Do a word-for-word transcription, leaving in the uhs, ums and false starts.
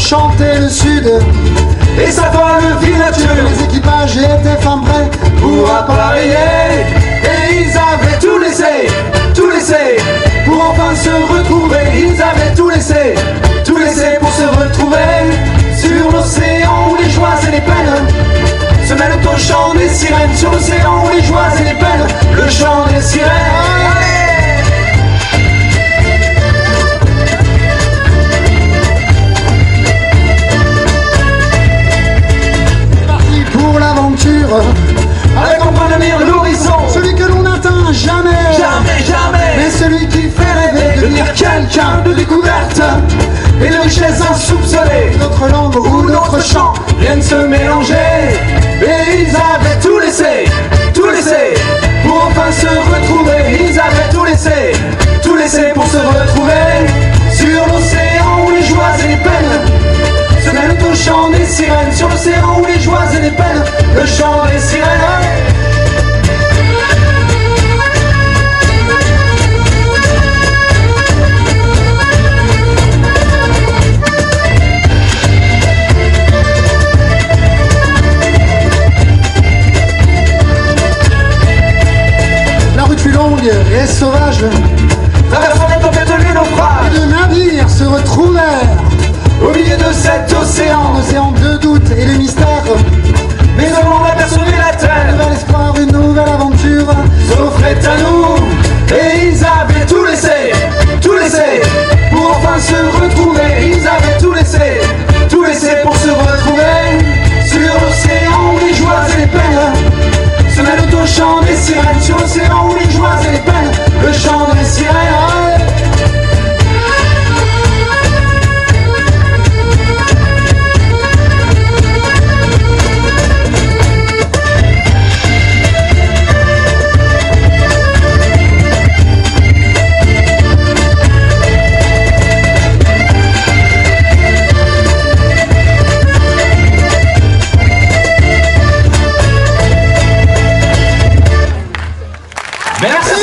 chanter le sud et sa folle vie nature. Les équipages étaient fin prêts pour appareiller, et ils avaient tout laissé, tout laissé pour enfin se retrouver. Ils avaient tout laissé, tout laissé pour se retrouver sur l'océan où les joies et les peines se mêlent au chant des sirènes. Sur l'océan où les joies et les peines, le chant des sirènes. Avec en point de mire l'horizon, celui que l'on n'atteint jamais, jamais, jamais, mais celui qui fait rêver, devenir quelqu'un de découverte et de richesse insoupçonnée. Notre langue ou notre chant viennent se mélanger, et ils avaient tout laissé, tout laissé pour enfin se retrouver. Ils avaient tout laissé, tout laissé pour se retrouver sur l'océan où les joies et les peines se mêlent au chant des sirènes. Sur l'océan où les joies et les peines, le chant des sirènes. La route fut longue et sauvage, traversant les tempêtes, les naufrages, et de navires se retrouvèrent au milieu de cet océan, un océan de doute et de mystère. Mais seulement apercevait la terre, un nouvel espoir, une nouvelle aventure s'offrait à nous, et ils avaient tout laissé, tout laissé pour enfin se retrouver. Ils avaient tout laissé, tout laissé pour se retrouver sur l'océan où les joies et les peines se mêlent au chant des sirènes. Sur l'océan où les joies et les peines, le chant des sirènes. Merci.